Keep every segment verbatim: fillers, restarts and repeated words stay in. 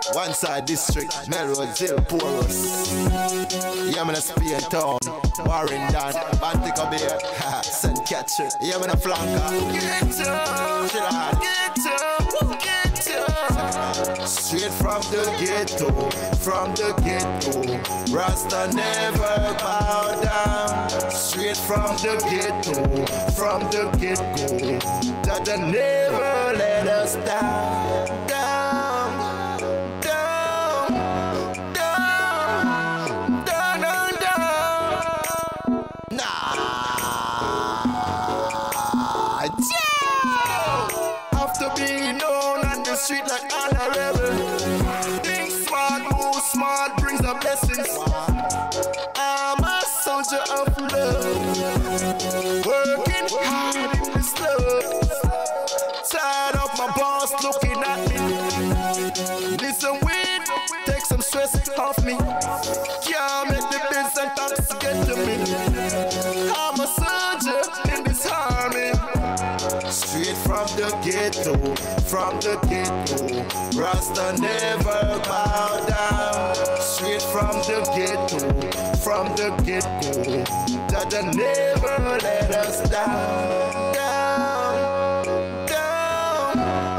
One side district, Melrose, Hill, Porus. Yeah, man, a Spain town. Warrington, Bantica Bay, Saint Catherine. Yeah, man, a flanker. Get up, get up, get up. Straight from the ghetto, from the ghetto. Rasta never bow down. Straight from the ghetto, from the ghetto. Jaja never let us down. Down, down, down, down, down, down. Nah, yeah. After being known on the street like honorable, think smart, move smart, brings the blessings. I'm a soldier of love, working hard in this love. Tired of my boss looking at me. Listen, weed, take some stress off me. Can't make the bills and tax get to me. I'm a soldier in this army. Straight from the ghetto, from the ghetto. Rasta never bow down. Straight from the ghetto, from the ghetto. Jaja never let us down. Down, down,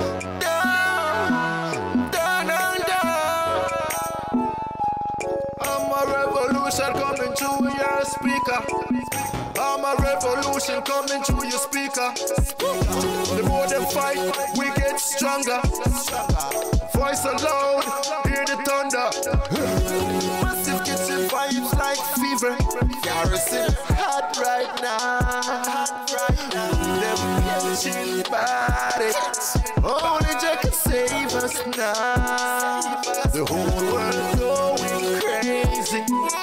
down, down, down, down. I'm a revolution coming through your speaker. I'm a revolution coming through your speaker. The more they fight, we get stronger. Voice aloud, hear the thunder. Massive kitchen vibes like fever. Garrison hot right now. Them kitchen body. Only Jack can save us now. The whole world going crazy.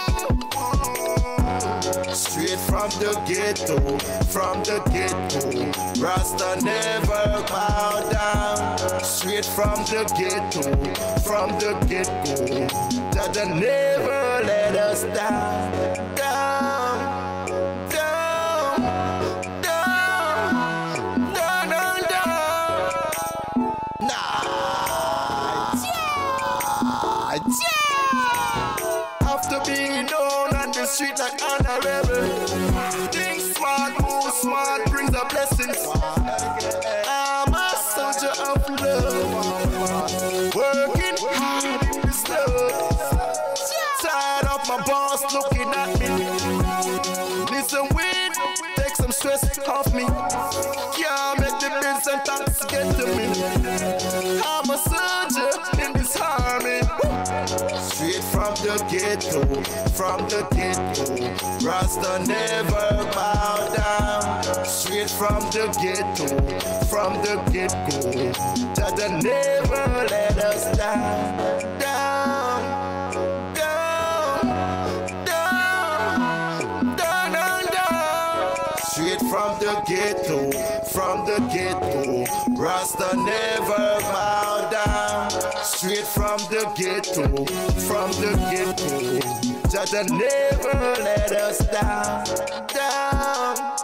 Straight from the ghetto, from the ghetto. Rasta never bow down. Straight from the ghetto, from the ghetto. Jaja never let us down. Down, down, down, down, down, down. Nah, yeah, yeah. After being known on the street like honorable, think smart, move smart, brings the blessings. I'm a soldier of love, working hard in this love. Tired of my boss looking at me. Listen, weed, take some stress off me. Can't make the bills and tax get to me. I'm a soldier in this army. Straight from the ghetto, from the ghetto. Rasta never bow down. Straight from the ghetto, from the ghetto. Jaja never let us down. Down, down, down, down, down, down. Straight from the ghetto, from the ghetto. Rasta never bow down. Straight from the ghetto, from the ghetto. Jaja never let us down, down.